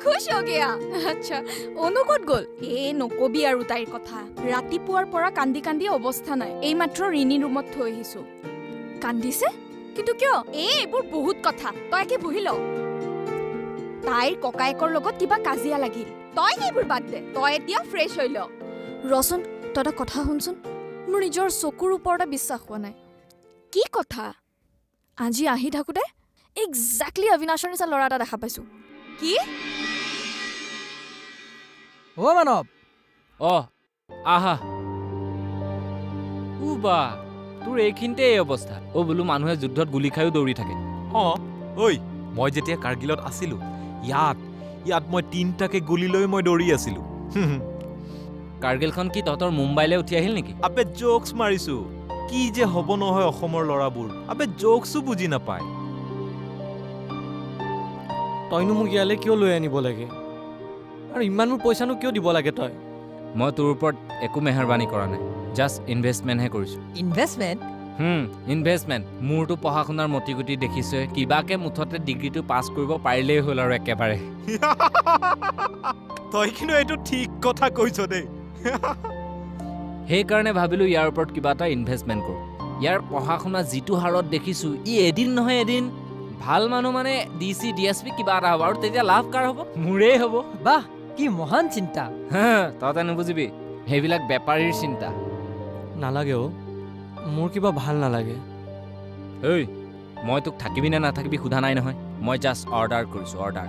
खुश हो गया अच्छा অনু কত গল এ নকবি আৰু তাইৰ কথা ৰাতিপুৱাৰ পৰা কান্দি কান্দি অৱস্থা নাই এই মাত্ৰ ৰিনি ৰুমত থৈ আহিছো কান্দিছে কিন্তু কিয় এইবোৰ বহুত কথা তই কি বহিল তাইৰ ককায়েকৰ লগত কিবা কাজিয়া লাগিল তই এইবোৰ বাদ দে তই এতিয়া ফ্ৰেছ হৈ ল ৰচন তই কথা শুনচোন মোৰ নিজৰ চকুৰ ওপৰতে বিশ্বাস হোৱা নাই কি কথা আজি আহি থাকোতে এক্স্যাক্টলি অবিনাশৰ নিচিনা ল'ৰা এটা দেখা পাইছো কি ও মানৱ আহা উবা তোৰ এইখিনিতে এই অৱস্থা বোলো মানুহে যুদ্ধত গুলি খায়ো দৌৰি থাকে ঐ মই যেতিয়া কাৰ্গিলত আছিলো ইয়াত মই 3টাকে গুলি লৈ মই দৌৰি আছিলো কাৰ্গিলখন কি তহঁতৰ মুম্বাইলৈ উঠি আহিল নেকি আবে জোকছ মাৰিছো কি যে হ'ব নহয় অসমৰ ল'ৰাবোৰ আবে জোকছো বুজি নাপায় তইনো মোক ইয়ালৈ কিয় লৈ আনিব লাগে আৰু ইমানবোৰ পইচানো কিয় দিব লাগে তই মই তোৰ ওপৰত একো মেহৰবানি কৰা নাই জাষ্ট ইনভেষ্টমেণ্টহে কৰিছো ইনভেষ্টমেণ্ট ইনভেষ্টমেণ্ট মোৰতো পঢ়া শুনাৰ মতিগতি দেখিছে কিবাকে মুঠতে ডিগ্ৰীটো পাছ কৰিব পাৰিলেই হ'ল আৰু একেবাৰে তই কিন্তু এইটো ঠিক কথা কৈছ দেই সেইকাৰণে ভাবিলো ইয়াৰ ওপৰত কিবা এটা ইনভেষ্টমেণ্ট কৰোঁ ইয়াৰ পঢ়া শুনা যিটো হাৰত দেখিছো ই এদিন নহয় এদিন ভাল মানুহ মানে ডিচি ডিএছপি কিবা এটা হ'ব আৰু তেতিয়া লাভ কাৰ হ'ব মোৰেই হ'ব বাহ কি মহান চিন্তা তহঁতে নুবুজিবি সেইবিলাক বেপাৰীৰ চিন্তা নালাগে মোৰ কিবা ভাল নালাগে ঐ মই তোক থাকিবি নে নাথাকিবি সোধা নাই নহয় মই জাষ্ট অৰ্ডাৰ কৰিছোঁ অৰ্ডাৰ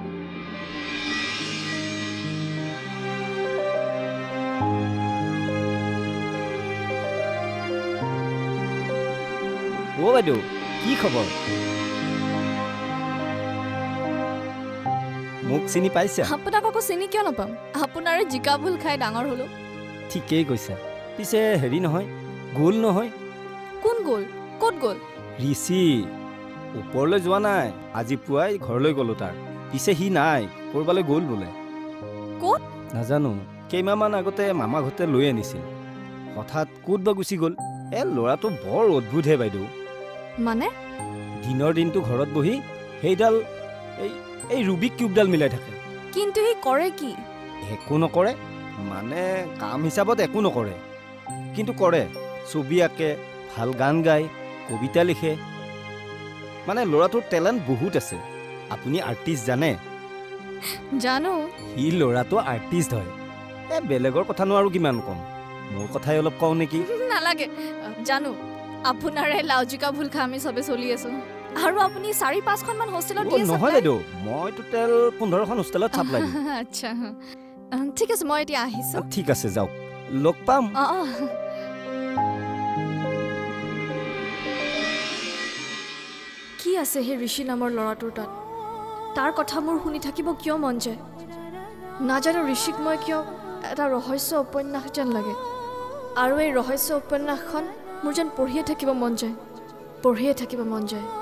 বাইদেউ কি খবৰ মোক চিনি পাইছে আপোনাক আকৌ চিনি কিয় নাপাম আপোনাৰে জিকা ভুল খাই ডাঙৰ হলো ঠিকেই কৈছা পিছে হেৰি নহয় গোল নহয় কোন গ'ল ক'ত গ'ল ঋষি ওপৰলৈ যোৱা নাই আজি পুৱাই ঘৰলৈ গ'লো তাৰ পিছে সি নাই কৰবালৈ গ'ল বোলে ক'ত নাজানো কেইমাহমান আগতে মামা ঘৰতে লৈ আনিছিল হঠাৎ ক'ত বা গুচি গ'ল ল'ৰাটো বৰ অদ্ভুতহে বাইদেউ মানে দিনৰ দিনটো ঘৰত বহি সেইডাল এই ৰুবিক কিউবডাল মিলাই থাকে কিন্তু সি কৰে কি একো নকৰে মানে কাম হিচাপত একো নকৰে কিন্তু কৰে ছবি আঁকে ভাল গান গায় কবিতা লিখে মানে ল'ৰাটোৰ টেলেণ্ট বহুত আছে আপুনি আৰ্টিষ্ট জানে জানো সি ল'ৰাটো আৰ্টিষ্ট হয় বেলেগৰ কথানো আৰু কিমান কম মোৰ কথাই অলপ কওঁ নেকি নালাগে জানো আপোনাৰে লাউজিকা ভুল খাই আমি চবে চলি আছো আৰু আপুনি 4-5খন মান হোষ্টেলত দি আছে নহয় বাইদেউ মই টোটেল 15খন হোষ্টেলত চাপ লাগি আচ্ছা ঠিক আছে মই এতিয়া আহিছো ঠিক আছে যাওক লগ পাম কি আছে হে ঋষি নামৰ ল'ৰাটোৰ তাত তাৰ কথা মোৰ শুনি থাকিব কিয় মন যায় নাজানো ঋষিক মই কিয় এটা ৰহস্য উপন্যাস যেন লাগে আৰু এই ৰহস্য উপন্যাসখন মোৰ যেন পঢ়িয়ে থাকিব মন যায়